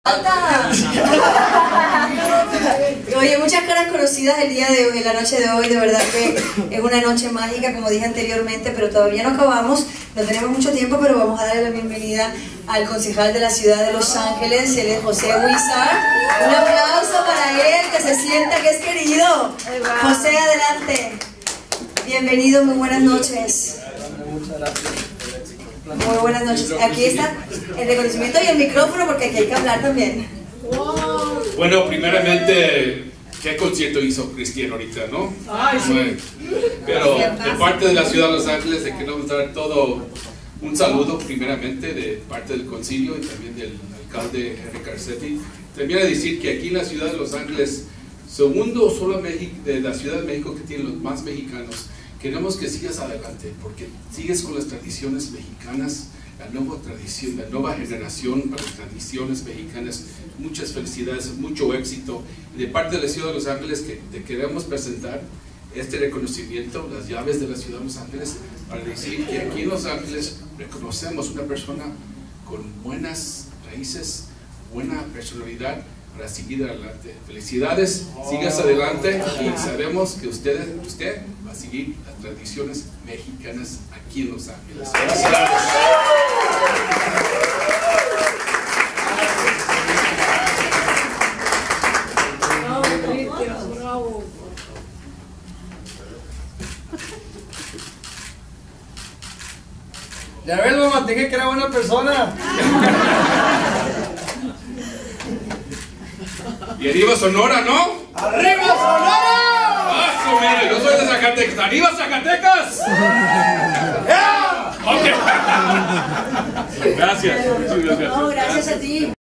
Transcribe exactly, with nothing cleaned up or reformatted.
Oye, muchas caras conocidas el día de hoy, en la noche de hoy, de verdad que es una noche mágica, como dije anteriormente, pero todavía no acabamos, no tenemos mucho tiempo, pero vamos a darle la bienvenida al concejal de la ciudad de Los Ángeles, él es José Huizar. Un aplauso para él, que se sienta que es querido. José, adelante. Bienvenido, muy buenas noches. Muchas gracias. Muy buenas noches. Aquí está el reconocimiento y el micrófono porque aquí hay que hablar también. Bueno, primeramente, ¿qué concierto hizo Cristian ahorita, no? Ay, sí. Bueno, pero de parte de la ciudad de Los Ángeles le queremos dar todo un saludo primeramente de parte del concilio y también del alcalde Henry Garcetti. También a decir que aquí en la ciudad de Los Ángeles, segundo solo México, de la ciudad de México que tiene los más mexicanos, queremos que sigas adelante porque sigues con las tradiciones mexicanas, la nueva tradición, la nueva generación para las tradiciones mexicanas. Muchas felicidades, mucho éxito. Y de parte de la ciudad de Los Ángeles que te queremos presentar este reconocimiento, las llaves de la ciudad de Los Ángeles, para decir que aquí en Los Ángeles reconocemos una persona con buenas raíces, buena personalidad para seguir adelante. Felicidades, sigas adelante y sabemos que usted, usted va a seguir las tradiciones mexicanas aquí en Los Ángeles. Felicidades. Bravo. Ya ves, mamá, te dije que era buena persona. Y arriba Sonora, ¿no? ¡Arriba Sonora! ¡Ah, su madre! Yo soy de Zacatecas. ¡Arriba Zacatecas! ¡Yeah! Ok. Gracias. Muchas gracias. No, gracias a ti.